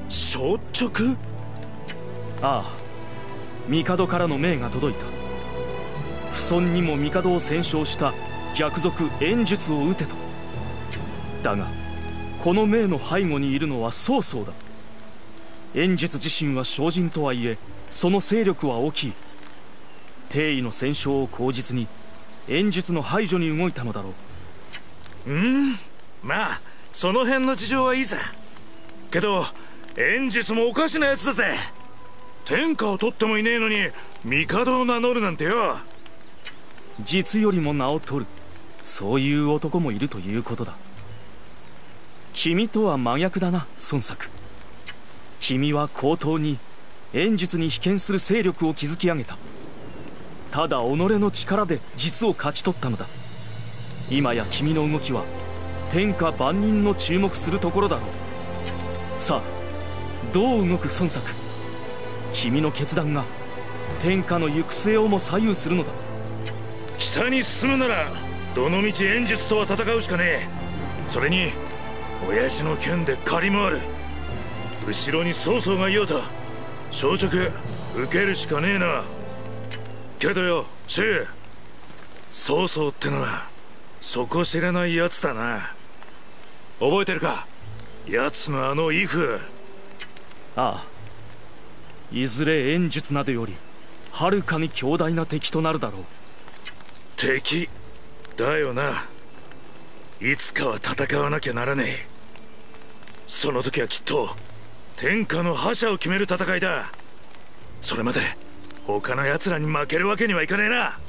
消直？ ああ、帝からの命が届いた。父孫にも帝を戦勝した逆賊炎術を討てと。だがこの命の背後にいるのは曹操だ。炎術自身は小人とはいえその勢力は大きい。帝位の戦勝を口実に炎術の排除に動いたのだろう。 まあその辺の事情はいいさ。けど炎術もおかしなやつだぜ。天下を取ってもいねえのに帝を名乗るなんてよ。 実よりも名を取る、そういう男もいるということだ。君とは真逆だな、孫作。君は高等に炎術に被験する勢力を築き上げた。ただ己の力で実を勝ち取ったのだ。今や君の動きは天下万人の注目するところだろう。さあどう動く孫作。君の決断が天下の行く末をも左右するのだ。 北に進むならどのみち炎術とは戦うしかねえ。それに親父の剣で借り回る。後ろに曹操がいようと消直受けるしかねえな。けどよ周、曹操ってのは底知れないやつだな。覚えてるか、やつのあの威風。 ああ、いずれ炎術などよりはるかに強大な敵となるだろう。 敵だよな。いつかは戦わなきゃならねえ。その時はきっと天下の覇者を決める戦いだ。それまで他の奴らに負けるわけにはいかねえな。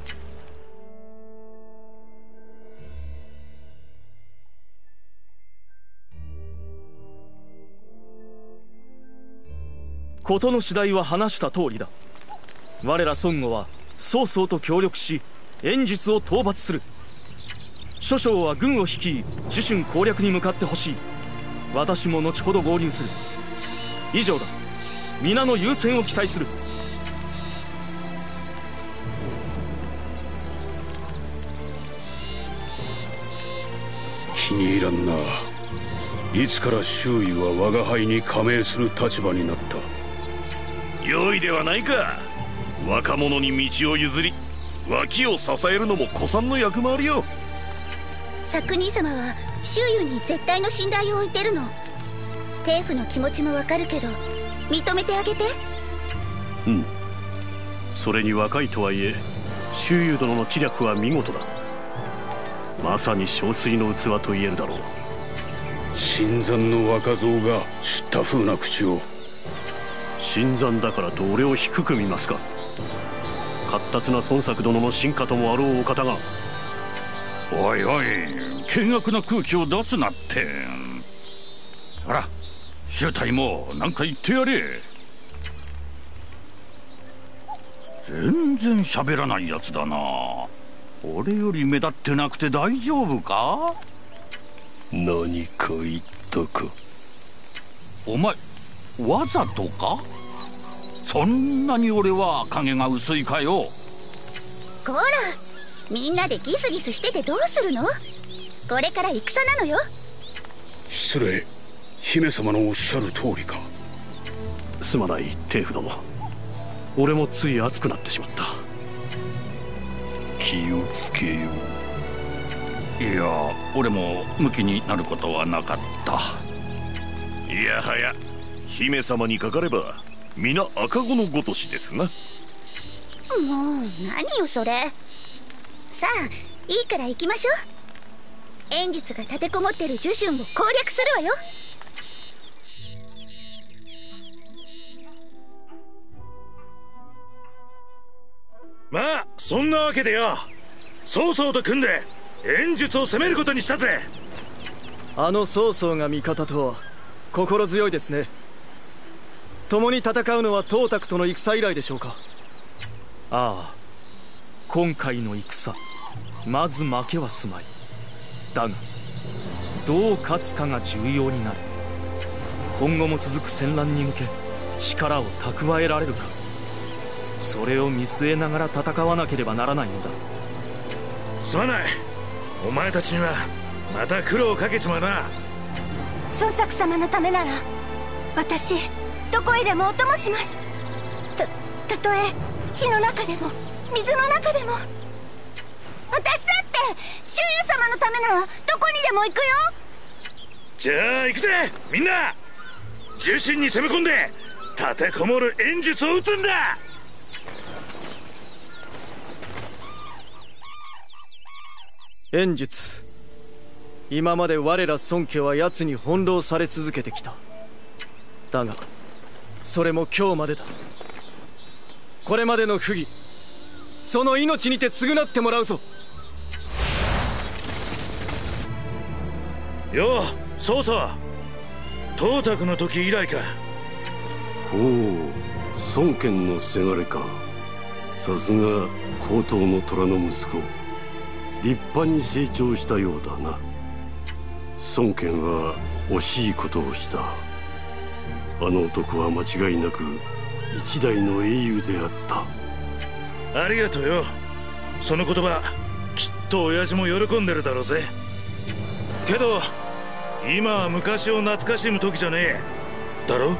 事の次第は話した通りだ。我ら孫悟は曹操と協力し炎術を討伐する。諸将は軍を率い主春攻略に向かってほしい。私も後ほど合流する。以上だ。皆の優先を期待する。 気に入らんな。いつから周囲は我が輩に加盟する立場になった。 良いではないか。若者に道を譲り脇を支えるのも古参の役回りよ。 作兄様は周囲に絶対の信頼を置いてるの。帝府の気持ちもわかるけど認めてあげて。 うん、それに若いとはいえ周遊殿の知略は見事だ。まさに憔悴の器と言えるだろう。 新参の若造が知った風な口を。 新参だからと俺を低く見ますか。闊達な孫作殿の臣下ともあろうお方が。 おいおい、険悪な空気を出すなって。ほら周隊も何か言ってやれ。全然喋らないやつだな。俺より目立ってなくて大丈夫か。 何か言ったか。 お前わざとか。そんなに俺は影が薄いかよ。 こら、みんなでギスギスしててどうするの。これから戦なのよ。 失礼。姫様のおっしゃる通りか。 すまない帝府殿。俺もつい熱くなってしまった。 気をつけよう。いや、俺もムキになることはなかった。 いやはや姫様にかかれば皆赤子のごとしですな。 もう何よそれ。さあいいから行きましょう。炎術が立てこもってる主春を攻略するわよ。 まあそんなわけでよ、曹操と組んで炎術を攻めることにしたぜ。 あの曹操が味方とは心強いですね。共に戦うのは董卓との戦以来でしょうか。 ああ、今回の戦まず負けはすまい。だがどう勝つかが重要になる。今後も続く戦乱に向け力を蓄えられるか、それを見据えながら戦わなければならないのだ。 すまない、お前たちにはまた苦労をかけちまうな。 孫作様のためなら私どこへでもお供します。たとえ火の中でも水の中でも。私だって周遊様のためならどこにでも行くよ。 じゃあ行くぜみんな。重心に攻め込んで立てこもる演術を打つんだ。 演術、今まで我ら孫家は奴に翻弄され続けてきた。だがそれも今日までだ。これまでの不義、その命にて償ってもらうぞ。 ようそうそう、董卓の時以来か。 ほう、孫権のせがれか。さすが高等の虎の息子、立派に成長したようだな。孫権は惜しいことをした。あの男は間違いなく一代の英雄であった。 ありがとうよ。その言葉きっと親父も喜んでるだろうぜ。けど今は昔を懐かしむ時じゃねえだろ。 うん、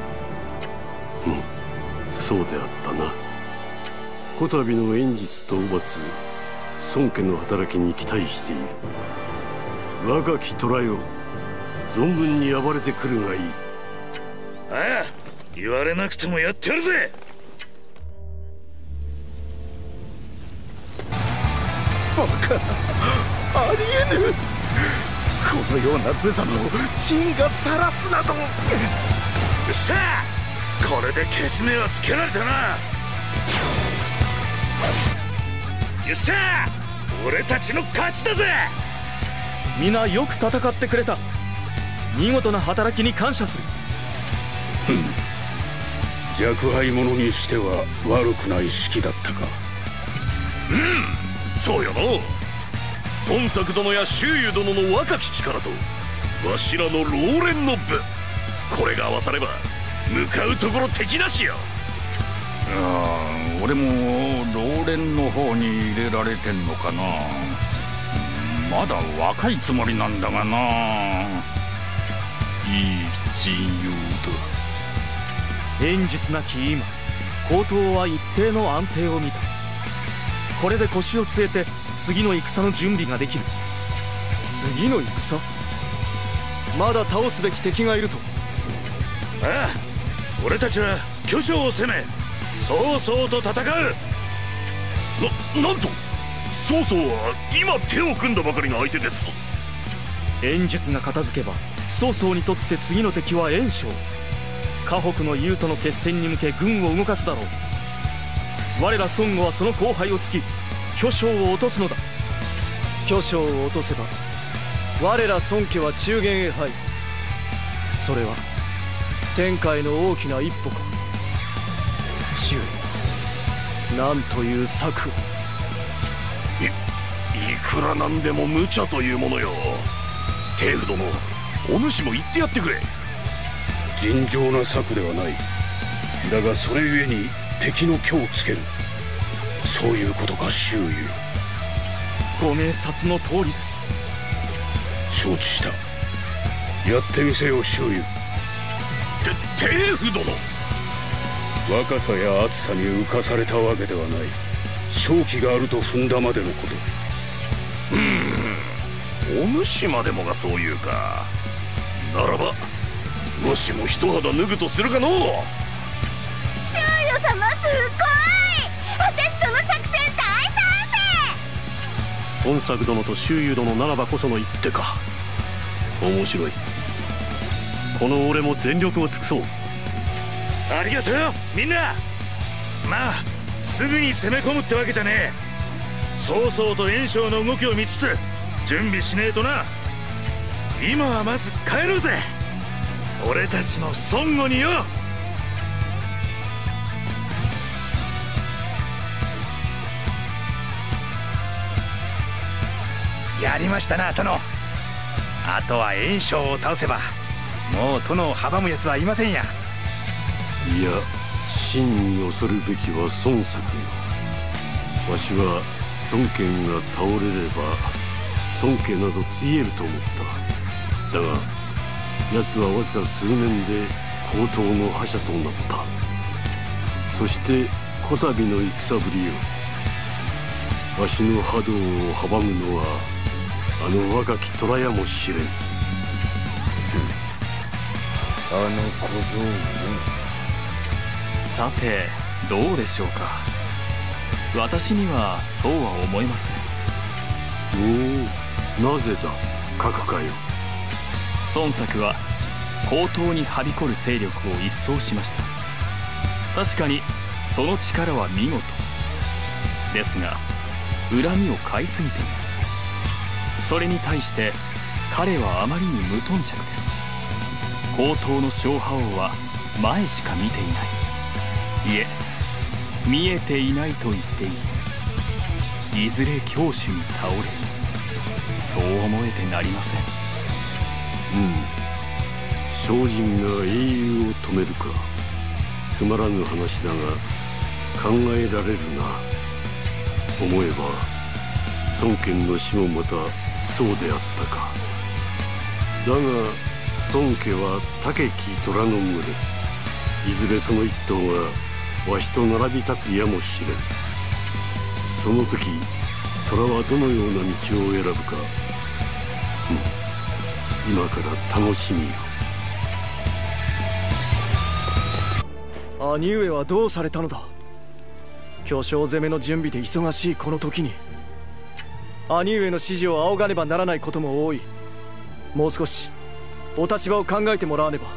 そうであったな。こたびの演術討伐、孫家の働きに期待している。若き虎よ、存分に暴れてくるがいい。 ああ、言われなくてもやってやるぜ。 バカな、ありえぬ。このような無様を地位が晒すなど。 さあ、これでけじめはつけられたな。さあ、俺たちの勝ちだぜ。 皆よく戦ってくれた。見事な働きに感謝する。 若輩者にしては悪くない式だったか。 そうよの。孫作殿や周遊殿の若き力とわしらの老練の部、これが合わされば向かうところ敵なしよ。 俺も老練の方に入れられてんのかな。まだ若いつもりなんだがな。いい親友だ。演術なき今、高等は一定の安定を見た。これで腰を据えて次の戦の準備ができる。 次の戦？まだ倒すべき敵がいると。 ああ、俺たちは巨匠を攻め曹操と戦う。 なんと曹操は今手を組んだばかりの相手ですぞ。 演術が片付けば曹操にとって次の敵は袁紹。河北の雄との決戦に向け軍を動かすだろう。我ら孫悟はその後輩を突き巨匠を落とすのだ。 巨匠を落とせば我ら孫家は中原へ入る。それは天下への大きな一歩か。周囲、なんという策。 いくらなんでも無茶というものよ。テーフ殿、お主も言ってやってくれ。 尋常な策ではない。だがそれゆえに敵の虚をつける、そういうことか周遊。 ご明察の通りです。 承知した。やってみせよ周遊。 テーフ殿、 若さや熱さに浮かされたわけではない。勝機があると踏んだまでのこと。 お主までもがそういうか。ならばわしも一肌脱ぐとするかのう。 周遊様すごい。私その作戦大賛成。 孫作殿と周遊殿ならばこその一手か。面白い。この俺も全力を尽くそう。 ありがとうよみんな。まあすぐに攻め込むってわけじゃねえ。曹操と袁紹の動きを見つつ準備しねえとな。今はまず帰ろうぜ、俺たちの孫悟によ。 やりましたな殿。あとは袁紹を倒せばもう殿を阻むやつはいませんや。 いや、真に恐るべきは孫作よ。わしは孫権が倒れれば孫家などついえると思った。だが奴はわずか数年で高等の覇者となった。そしてこたびの戦ぶりよ、わしの波動を阻むのはあの若き虎やもしれん。 あの小僧ね。 さてどうでしょうか。私にはそうは思えません。 おお、なぜだ核かよ。 孫作は高等にはびこる勢力を一掃しました。確かにその力は見事ですが、恨みを買いすぎています。それに対して彼はあまりに無頓着です。高等の勝覇王は前しか見ていない、いえ見えていないと言っていい。いずれ強主に倒れる、そう思えてなりません。 精進が英雄を止めるか。つまらぬ話だが考えられるな。思えば孫権の死もまたそうであったか。だが孫家は高き虎の群れ、いずれその一頭がわしと並び立つやもしれん。その時虎はどのような道を選ぶか、今から楽しみよ。 兄上はどうされたのだ。巨匠攻めの準備で忙しいこの時に兄上の指示を仰がねばならないことも多い。もう少しお立場を考えてもらわねば。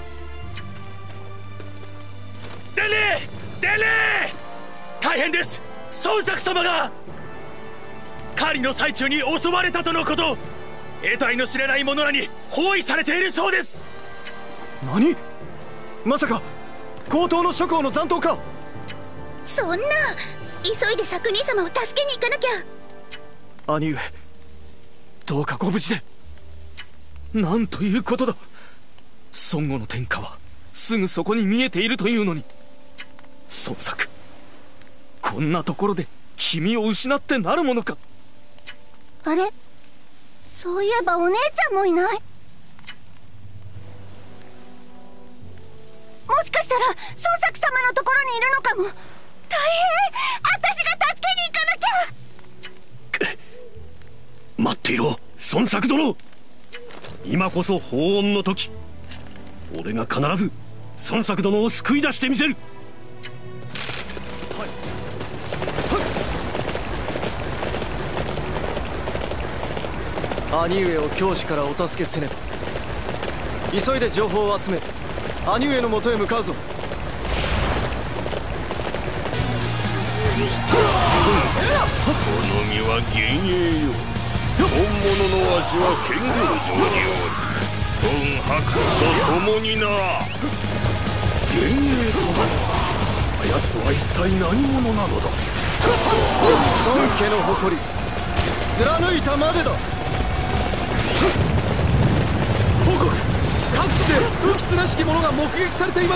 伝令伝令、大変です。孫作様が狩りの最中に襲われたとのこと。得体の知れない者らに包囲されているそうです。 何、まさか高等の諸侯の残党か。 そんな、急いで作人様を助けに行かなきゃ。 兄上、どうかご無事で。 なんということだ。孫悟の天下はすぐそこに見えているというのに。孫作、こんなところで君を失ってなるものか。 あれ、そういえばお姉ちゃんもいない。もしかしたら孫作様のところにいるのかも。大変、私が助けに行かなきゃ。 待っていろ孫作殿、今こそ法恩の時。俺が必ず孫作殿を救い出してみせる。 兄上を教師からお助けせねば。急いで情報を集め兄上のもとへ向かうぞ。 この身は幻影よ。本物のわしは剣道場におる。孫伯と共にな。 幻影とはあやつは一体何者なのだ。 孫家の誇り貫いたまでだ。報告、各地で不吉なしき者が目撃されています。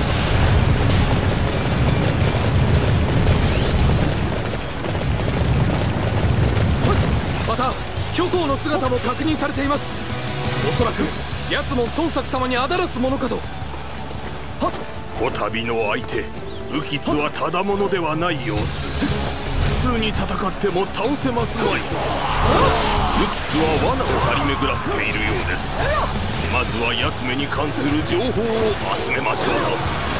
また虚構の姿も確認されています。おそらく奴も孫作様にあだらすものかと。 こたびの相手浮吉はただものではない様子。普通に戦っても倒せますまい。浮吉は罠を張り巡らせているようです。まずは奴めに関する情報を集めましょうぞ。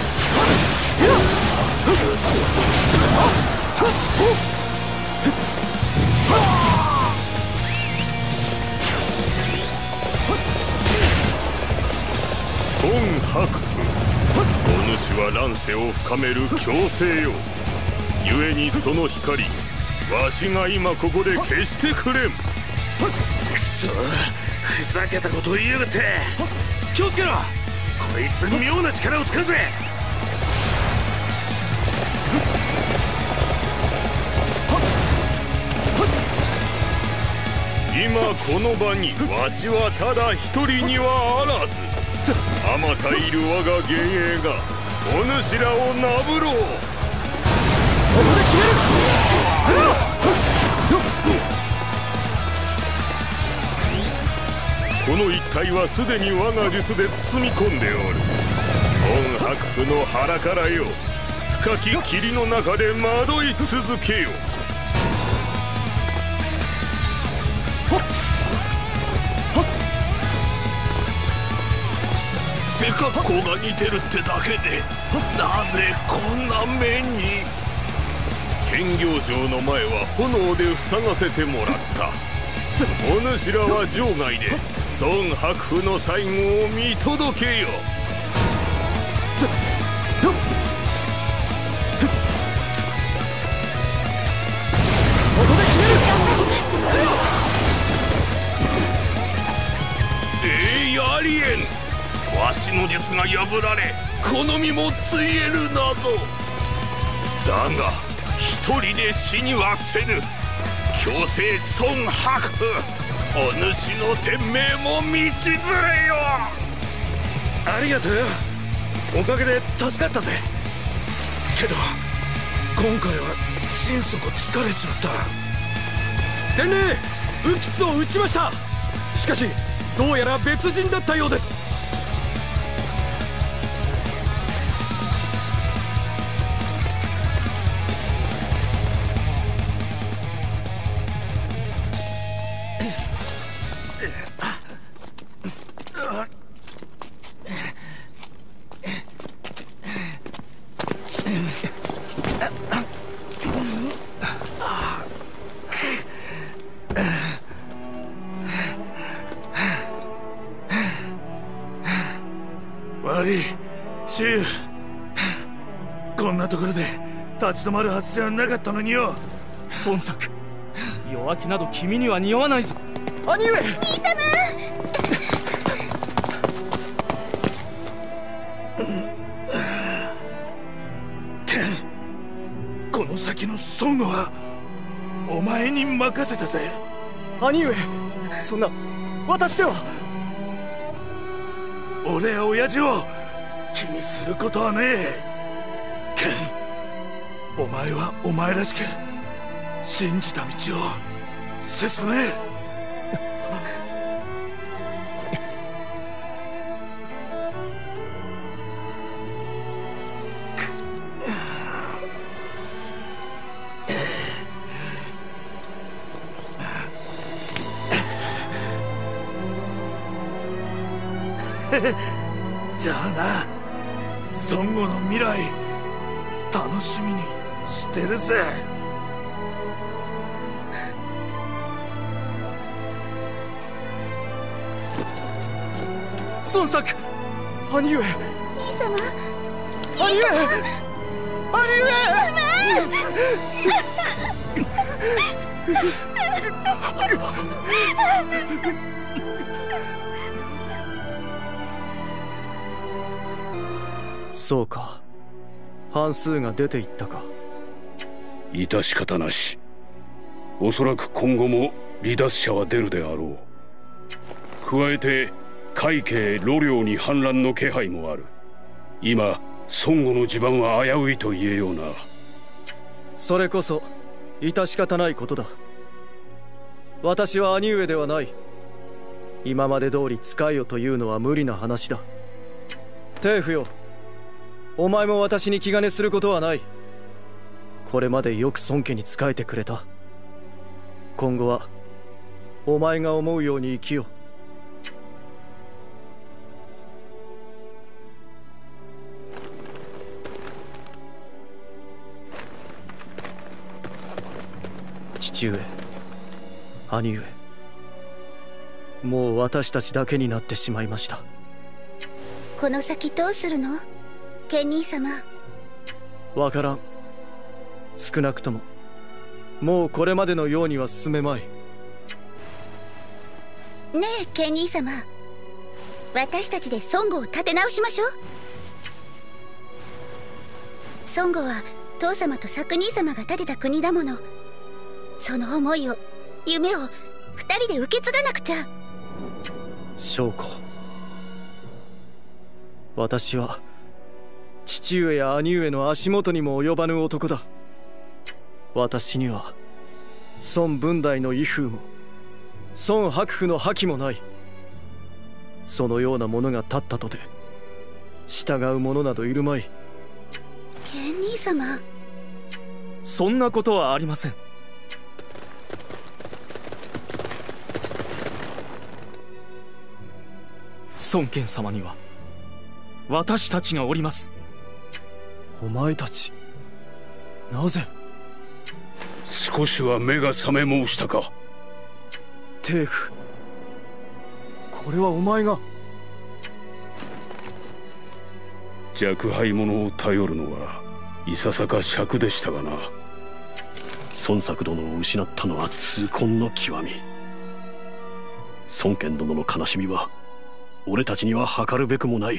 孫伯父、お主は乱世を深める強勢よ。故にその光わしが今ここで消してくれん。 くそ、ふざけたことを言いやがって。気をつけろ、こいつ妙な力を使うぜ。 今この場にわしはただ一人にはあらず、あまたいる我が幻影がお主らをなぶろう。 ここで決める。 この一帯はすでに我が術で包み込んでおる。 孫伯父の腹からよ、深き霧の中で惑い続けよ。背格好が似てるってだけでなぜこんな目に。検校場の前は炎で塞がせてもらった。お主らは場外で孫伯父の最後を見届けよ。ありえん。わしの術が破られこの身もついえるなど。だが一人で死にはせぬ。強制孫伯父、お主の天命も道連れよ。 ありがとうよ。おかげで助かったぜ。けど今回は心底疲れちまった。 伝令、雨吉を撃ちました。しかしどうやら別人だったようです。 悪い、シュウ。こんなところで立ち止まるはずじゃなかったのによ。 孫作、弱気など君には似合わないぞ。 兄上。 兄様。 この先の孫悟はお前に任せたぜ。 兄上、そんな、私では。 俺や親父を気にすることはねえ。お前はお前らしく信じた道を進め。じゃあな、孫悟の未来楽しみにしてるぜ。 孫作、兄上。 兄様。 兄上。兄上。そうか、半数が出ていったか。 致し方なし。おそらく今後も離脱者は出るであろう。加えて海警露領に反乱の気配もある。今孫悟の地盤は危ういと言えような。 それこそ致し方ないことだ。私は兄上ではない。今まで通り使えよというのは無理な話だ。テーフよ、お前も私に気兼ねすることはない。これまでよく孫家に仕えてくれた。今後はお前が思うように生きよう。父上、兄上、もう私たちだけになってしまいました。 この先どうするの、ケン兄様。 わからん。少なくとももうこれまでのようには進めまい。 ねえケン兄様、私たちで孫悟を立て直しましょう。孫悟は父様と作兄様が建てた国だもの。その思いを、夢を二人で受け継がなくちゃ。 翔子、私は父上や兄上の足元にも及ばぬ男だ。私には孫文大の威風も孫伯父の覇気もない。そのようなものが立ったとて従う者などいるまい。 ケン兄様。 そんなことはありません。孫権様には私たちがおります。 お前たち、なぜ？ 少しは目が覚め申したか。 テーフ、これはお前が。 若輩者を頼るのはいささか尺でしたがな。 孫作殿を失ったのは痛恨の極み。孫権殿の悲しみは俺たちには計るべくもない。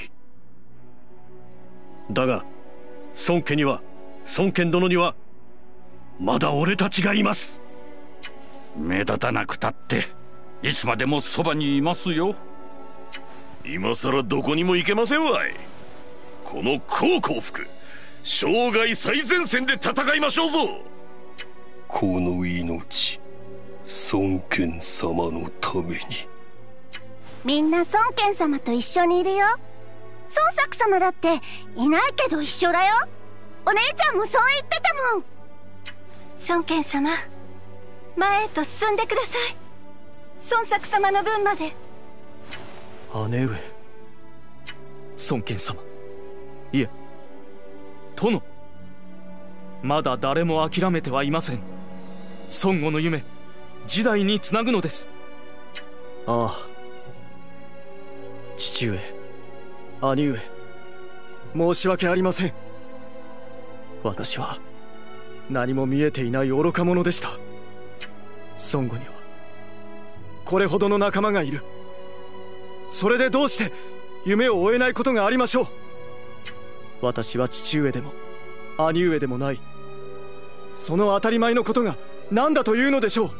だが孫家には、孫権殿にはまだ俺たちがいます。 目立たなくたっていつまでもそばにいますよ。 今さらどこにも行けませんわい。この孝行服、生涯最前線で戦いましょうぞ。 この命、孫権様のために。 みんな孫権様と一緒にいるよ。孫作様だっていないけど一緒だよ。お姉ちゃんもそう言ってたもん。孫権様、前へと進んでください。孫作様の分まで。 姉上。 孫権様、いえ殿、まだ誰も諦めてはいません。孫悟の夢、時代につなぐのです。 ああ、父上、兄上、申し訳ありません。私は何も見えていない愚か者でした。孫悟にはこれほどの仲間がいる。それでどうして夢を追えないことがありましょう。私は父上でも兄上でもない。その当たり前のことが何だというのでしょう。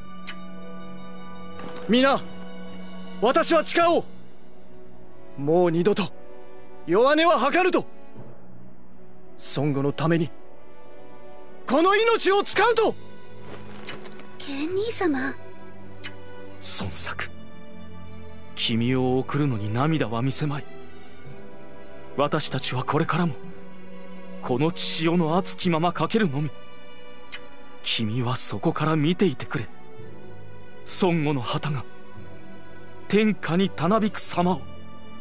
皆、私は誓おう。もう二度と弱音は吐かぬと。孫悟のためにこの命を使うと。 ケン兄様。 孫作、君を送るのに涙は見せまい。私たちはこれからもこの血潮の熱きままかけるのみ。君はそこから見ていてくれ。孫悟の旗が天下にたなびく様を。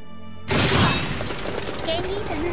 ケン兄様。